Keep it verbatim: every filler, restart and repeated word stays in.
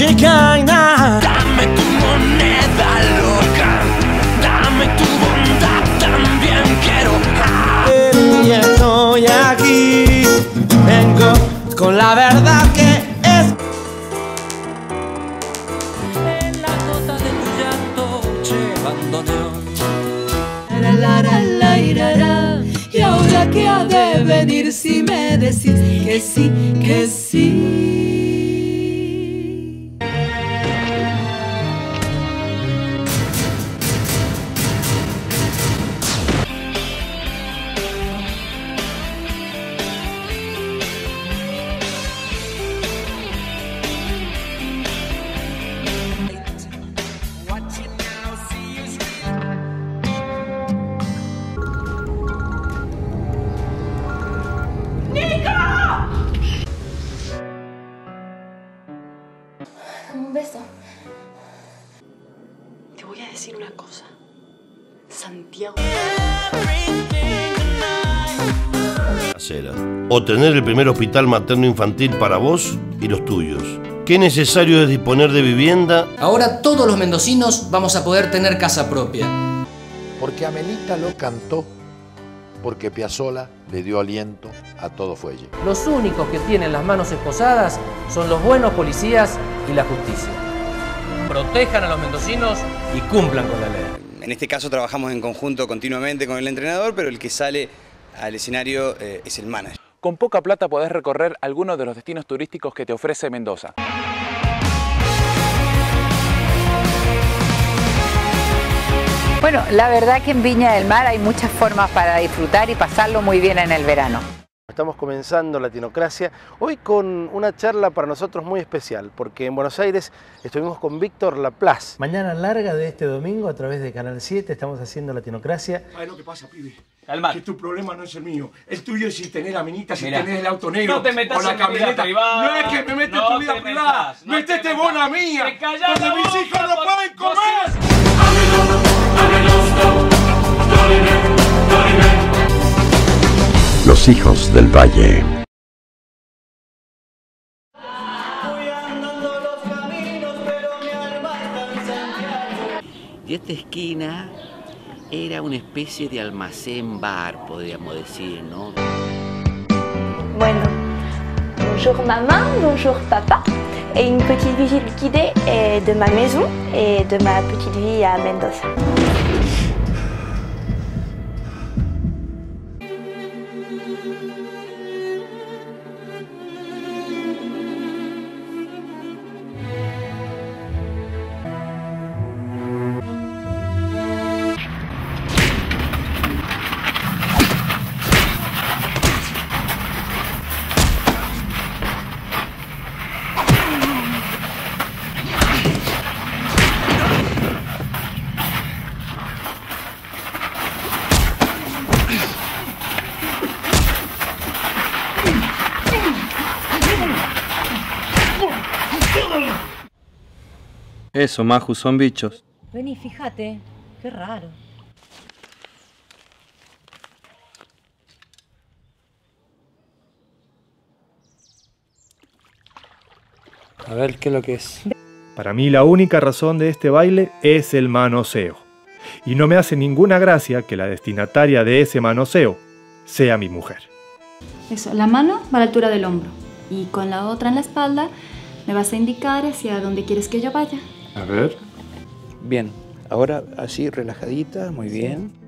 chicana. Dame tu moneda loca, dame tu bondad, también quiero. Y estoy aquí, vengo con la verdad que es. En la nota de tu llanto, che, bandoneón. Y ahora que ha de venir si me decís que sí, que sí. Un beso. Te voy a decir una cosa. Santiago. O tener el primer hospital materno infantil para vos y los tuyos. ¿Qué necesario es disponer de vivienda? Ahora todos los mendocinos vamos a poder tener casa propia. Porque Amelita lo cantó, porque Piazzolla le dio aliento a todo fuelle. Los únicos que tienen las manos esposadas son los buenos policías y la justicia. Protejan a los mendocinos y cumplan con la ley. En este caso trabajamos en conjunto continuamente con el entrenador, pero el que sale al escenario eh, es el manager. Con poca plata podés recorrer algunos de los destinos turísticos que te ofrece Mendoza. Bueno, la verdad que en Viña del Mar hay muchas formas para disfrutar y pasarlo muy bien en el verano. Estamos comenzando Latinocracia, hoy con una charla para nosotros muy especial, porque en Buenos Aires estuvimos con Víctor Laplace. Mañana larga de este domingo a través de Canal siete estamos haciendo Latinocracia. ¿Sabes lo que pasa, pibe? Calma. Que tu problema no es el mío. El tuyo es si tenés amenitas, si Mirá, tenés el auto negro no te metas o la en mi vida camioneta. privada. No es que me metes No en tu vida te privada. metas, no Metete te vos la metas. mía. Te callás Donde la mis boca, hijos no por- pueden vos comer. Los hijos del Valle. Y esta esquina era una especie de almacén bar, podríamos decir, ¿no? Bueno, bonjour maman, bonjour papa. Et une petite visite guidée eh, de ma maison et de ma petite vie à Mendoza. Eso, Maju, son bichos. Vení, fíjate, qué raro. A ver, ¿qué es lo que es? Para mí la única razón de este baile es el manoseo. Y no me hace ninguna gracia que la destinataria de ese manoseo sea mi mujer. Eso, la mano va a la altura del hombro y con la otra en la espalda me vas a indicar hacia dónde quieres que yo vaya. A ver. Bien, ahora así relajadita, muy bien.